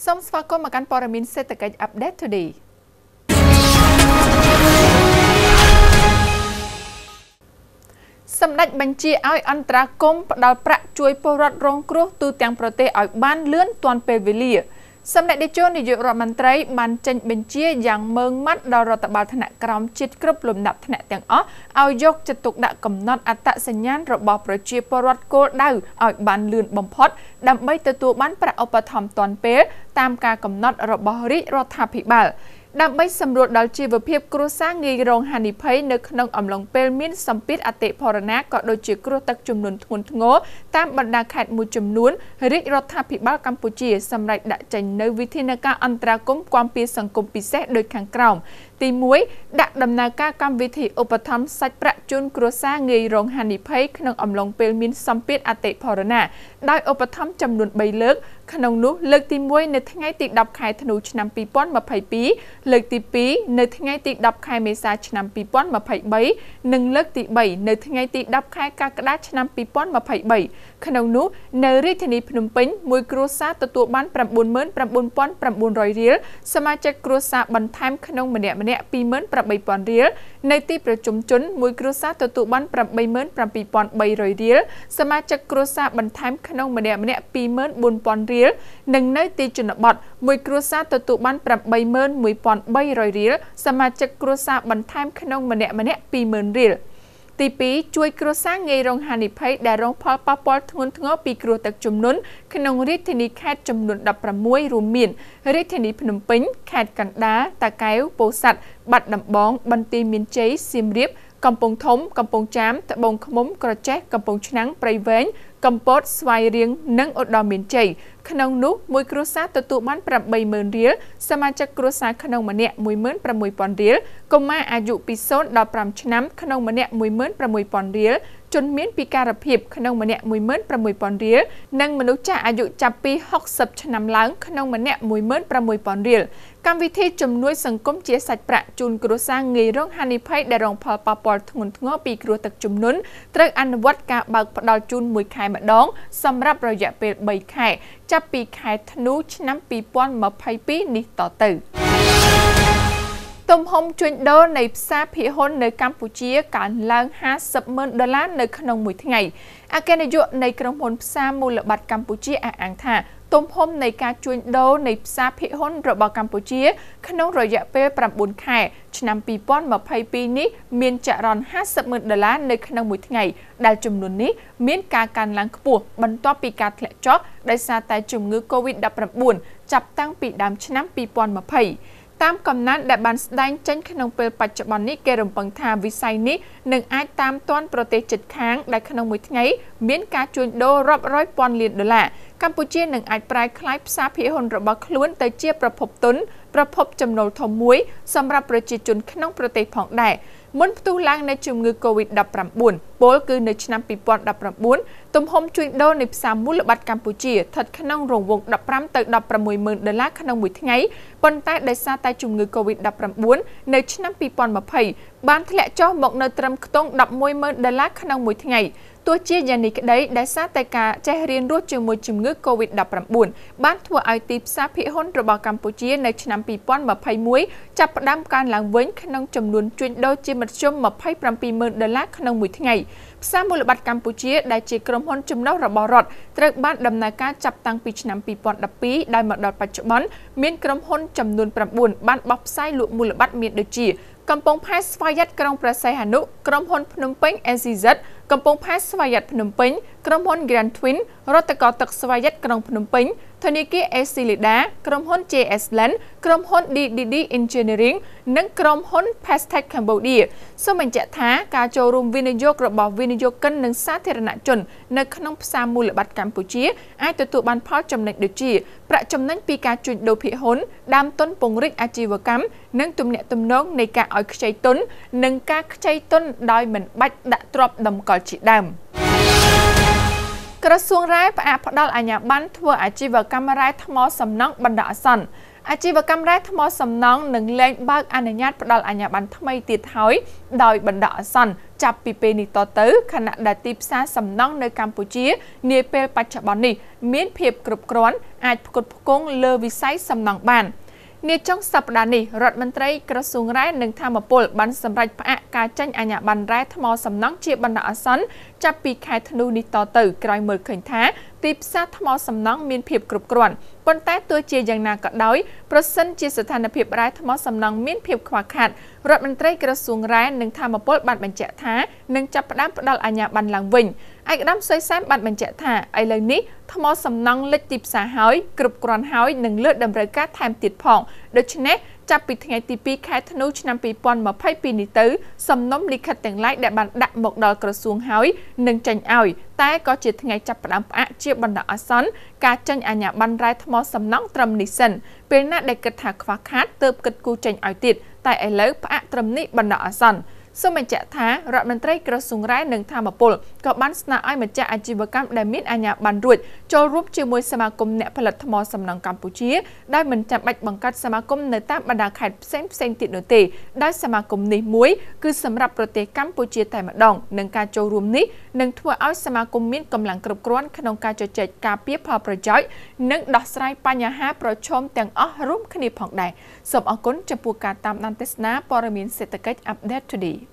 សូមស្វាគមន៍មកកាន់ព័ត៌មានសេដ្ឋកិច្ច Update Today សម្ដេចបញ្ជាឲ្យអន្តរាគមន៍ផ្ដល់ប្រាក់ជួយពលរដ្ឋរងគ្រោះទូទាំងប្រទេសឲ្យបានលឿនទាន់ពេលវេលាសម្ដេចតេជោនាយករដ្ឋមន្ត្រីបានចេញបញ្ជាយ៉ាងម៉ឺងម៉ាត់ដល់រដ្ឋបាលថ្នាក់ក្រោមជាតិគ្រប់លំដាប់ថ្នាក់ទាំងអស់ឲ្យយកចិត្តទុកដាក់កំណត់អត្តសញ្ញាណរបស់ប្រជាពលរដ្ឋគោលដៅឲ្យបានលឿនបំផុតដើម្បីទទួលបានប្រាក់ឧបត្ថម្ភទាន់ពេលតាមការកំណត់របស់រាជរដ្ឋាភិបាលដើម្បីសម្រួលដល់ជីវភាពគ្រួសារងាយរងហានិភ័យនៅក្នុងអំឡុងពេលមានសម្ពាធអតិផរណាក៏ដូចជាគ្រោះទឹកជំនន់ធ្ងន់ធ្ងរតាមបណ្ដាខេត្តមួយចំនួនរាជរដ្ឋាភិបាលកម្ពុជាសម្រេចដាក់ចេញនូវវិធានការអន្តរាគមន៍គាំពារសង្គមពិសេសដូចខាងក្រោមទី1ដាក់ដំណើរការកម្មវិធីឧបត្ថម្ភសាច់ប្រាក់ជូនគ្រួសារងាយរងហានិភ័យក្នុងអំឡុងពេលមានសម្ពាធអតិផរណាដោយឧបត្ថម្ភចំនួន3លើកក្នុងនោះលើកទី1នៅថ្ងៃទី10ខែធ្នូឆ្នាំ2022លើកទី2នៅថ្ងៃទី10ខែមេសាឆ្នាំ2023និងលើកទី3នៅថ្ងៃទី10ខែកក្កដាឆ្នាំ2023ក្នុងនោះនៅរាជធានីភ្នំពេញមួយគ្រួសារទទួលបាន 99,900 រៀលសមាជិកគ្រួសារបន្ថែមក្នុងម្នាក់ៗ 28,000 រៀលនៅទីប្រជុំជនមួយគ្រួសារទទួលបាន 87,300 រៀលសមាជិកគ្រួសារបន្ថែមក្នុងម្នាក់ៗ 24,000 រៀលនិងនៅទីជនបទមួយគ្រួសារទទួលបាន 81,300 រៀលសមាជិកគ្រួសារបន្ថែមក្នុងម្នាក់ៗ 20,000 រៀលទី2ជួយគ្រួសារងាយរងហានិភ័យដែលរងផលប៉ះពាល់ធ្ងន់ធ្ងរពីគ្រោះទឹកជំនន់ក្នុងរាជធានីខេត្តចំនួន16រួមមានរាជធានីភ្នំពេញខេត្តកណ្ដាលតាកែវពោធិ៍សាត់បាត់ដំបងបន្ទាយមានជ័យសៀមរាបកំពង់ធំកំពង់ចាមត្បូងឃ្មុំក្រចេះកំពង់ឆ្នាំងព្រៃវែងកំពតស្វាយរៀងនិងឧត្តរមានជ័យក្នុងនោះមួយគ្រួសារទទួលបាន 80,000 រៀលសមាជិកគ្រួសារក្នុងម្នាក់ 16,000 រៀលកុមារអាយុពី0ដល់5ឆ្នាំក្នុងម្នាក់ 16,000 រៀលជនមានពិការភាពក្នុងម្នាក់ 16,000 រៀលនិងមនុស្សចាស់អាយុចាប់ពី60ឆ្នាំឡើងក្នុងម្នាក់ 16,000 រៀលកម្មវិធីជំនួយសង្គមជាសាច់ប្រាក់ជូនគ្រួសារងាយរងហានិភ័យដែលរងផលប៉ះពាល់ធ្ងន់ធ្ងរពីគ្រោះទឹកជំនន់ត្រូវអនុវត្តការបើកផ្ដល់ជូន1ខែម្ដងសម្រាប់រយៈពេល3ខែចាប់ពីខែធ្នូឆ្នាំ2022នេះតទៅទំហំជួញដូរនៃផ្សារភាគហ៊ុននៅកម្ពុជាកើនឡើង$50,000នៅក្នុងមួយថ្ងៃអគ្គនាយកនៃក្រុមហ៊ុនផ្សារមូលបត្រកម្ពុជាអះអាងថាទំហំនៃការជួញដូរនៃផ្សារភាគហ៊ុនរបស់កម្ពុជាក្នុងរយៈពេល9ខែឆ្នាំ2022នេះមានចរន្ត$50,000នៅក្នុងមួយថ្ងៃដែលចំនួននេះមានការកើនឡើងខ្ពស់បន្ទាប់ពីការធ្លាក់ចុះដោយសារតែជំងឺ COVID-19 ចាប់តាំងពីដើមឆ្នាំ2020តាមកំណត់ដែលបានស្ដែងចេញក្នុងពេលបច្ចុប្បន្ននេះគេរំពឹងថាវិស័យនេះនឹងអាចតាមទាន់ប្រទេសជិតខាងដែលក្នុងមួយថ្ងៃមានការជួញដូររាប់រយពាន់លាន$កម្ពុជានឹងអាចប្រែក្លាយផ្សារភាគហ៊ុនរបស់ខ្លួនទៅជាប្រភពទុនប្រភពចំណូលធំមួយសម្រាប់ប្រជាជនក្នុងប្រទេសផងដែរមុនផ្ទុះឡើងនៃជំងឺ COVID-19 ពលគឺនៅឆ្នាំ2019ទំហំជួញដូរនៃផ្សារមូលបត្រកម្ពុជាស្ថិតក្នុងរង្វង់$15,000ទៅ$16,000ក្នុងមួយថ្ងៃប៉ុន្តែដោយសារតែជំងឺ COVID-19 នៅឆ្នាំ2020បានធ្លាក់ចុះមកនៅត្រឹមខ្ទង់$11,000ក្នុងមួយថ្ងៃទោះជាយ៉ាងនេះក្តីដោយសារតែការចេះរៀនរស់ជាមួយជំងឺ COVID-19 បានធ្វើឲ្យទីផ្សារភាគហ៊ុនរបស់កម្ពុជានៅឆ្នាំ2021ចាប់ផ្ដើមកើនឡើងវិញក្នុងចំនួនជួញដូរជាមធ្យម$27,000ក្នុងមួយថ្ងៃផ្សារមូលបត្រកម្ពុជាដែលជាក្រុមហ៊ុនចំណុះរបស់រដ្ឋត្រូវបានដំណើរការចាប់តាំងពីឆ្នាំ2012ដោយមកដល់បច្ចុប្បន្នមានក្រុមហ៊ុនចំនួន9បានបោះផ្សាយលក់មូលបត្រមានដូចជាកំពង់ផែស្វយ័តក្រុងព្រះសីហនុក្រុមហ៊ុនភ្នំពេញ SCZ កំពង់ផែស្វយ័តភ្នំពេញក្រុមហ៊ុន Grand Twin រដ្ឋកោទឹកស្វយ័តក្រុងភ្នំពេញធនាគារ Excelida ក្រុមហ៊ុន JS Land ក្រុមហ៊ុន DDD Engineering និងក្រុមហ៊ុន Pastech Cambodia សូមបញ្ជាក់ថាការចូលរួមវិនិយោគរបស់វិនិយោគិននិងសាធារណជននៅក្នុងផ្សារមូលបត្រកម្ពុជាអាចទទួលបានផលចំណេញដូចជាប្រាក់ចំណេញពីការជួញដូរភាគហ៊ុនដើមទុនពង្រីកអាជីវកម្មនិងទំនាក់ទំនងនៃការឲ្យខ្ចីទុននិងការខ្ចីទុនដោយមិនបាច់ដាក់ទ្រព្យតម្កល់ជាដើមក្រសួងរ៉ែផ្អាកផ្ដល់អាជ្ញាប័ណ្ណធ្វើអាជីវកម្មរ៉ែថ្មសំណង់បណ្ដោះអាសន្នអាជីវកម្មរ៉ែថ្មសំណង់នឹងលែងបើកអនុញ្ញាតផ្ដល់អាជ្ញាប័ណ្ណថ្មីទៀតហើយដោយបណ្ដោះអាសន្នចាប់ពីពេលនេះតទៅខណៈដែលទីផ្សារសំណង់នៅកម្ពុជានាពេលបច្ចុប្បន្ននេះមានភាពគ្រប់គ្រាន់អាចផ្គត់ផ្គង់លើវិស័យសំណង់បាននាចុងសប្តាហ៍នេះរដ្ឋមន្ត្រីក្រសួងរ៉ែនិងធម្មពលបានសម្រេចផ្អាកការចេញអាជ្ញាប័ណ្ណរ៉ែថ្មសំណង់ជាបណ្ដោះអាសន្នចាប់ពីខែធ្នូនេះតទៅក្រោយមើលឃើញថាទីផ្សារថ្មសំណង់មានភាពគ្រប់គ្រាន់ប៉ុន្តែទោះជាយ៉ាងណាក៏ដោយប្រសិនជាស្ថានភាពរ៉ែថ្មសំណង់មានភាពខ្វះខាតរដ្ឋមន្ត្រីក្រសួងរ៉ែនិងធម្មពលបានបញ្ជាក់ថានឹងចាប់ផ្ដើមផ្ដល់អាជ្ញាប័ណ្ណឡើងវិញឯកឧត្តមសុយសែនបានបញ្ជាក់ថាឥឡូវនេះថ្មសំណង់លេចទីផ្សារហើយគ្រប់គ្រាន់ហើយនឹងលើកតម្រូវការថែមទៀតផងដូច្នេះចាប់ពីថ្ងៃទី2ខែធ្នូឆ្នាំ2022នេះទៅសំណុំលិខិតទាំងឡាយដែលបានដាក់មកដល់ក្រសួងហើយនឹងចេញឲ្យតែក៏ជាថ្ងៃចាប់ផ្ដើមផ្អាកជាបណ្ដោះអាសន្នការចេញអាជ្ញាប័ណ្ណរ៉ែថ្មសំណង់ត្រឹមនេះសិនពេលណាដែលគិតថាខ្វះខាតទើបគិតគូរចេញឲ្យទៀតតែឥឡូវផ្អាកត្រឹមនេះបណ្ដោះអាសន្នសូមបញ្ជាក់ថារដ្ឋមន្ត្រីក្រសួងរ៉ែនិងធម្មពលក៏បានស្នើឲ្យម្ចាស់អាជីវកម្មដែលមានអាជ្ញាប័ណ្ណរួចចូលរួមជាមួយសមាគមអ្នកផលិតថ្មសំណង់កម្ពុជាដែលមិនចាំបាច់បង្កើតសមាគមនៅតាមបណ្ដាខេត្តផ្សេងៗទៀតនោះទេដោយសមាគមនេះមួយគឺសម្រាប់ប្រទេសកម្ពុជាតែម្ដងនិងការចូលរួមនេះនឹងធ្វើឲ្យសមាគមមានកម្លាំងគ្រប់គ្រាន់ក្នុងការជជែកការពារផលប្រយោជន៍និងដោះស្រាយបញ្ហាប្រឈមទាំងអស់រួមគ្នាផងដែរសូមអរគុណចំពោះការតាមដានទស្សនាព័ត៌មានសេដ្ឋកិច្ច Update Today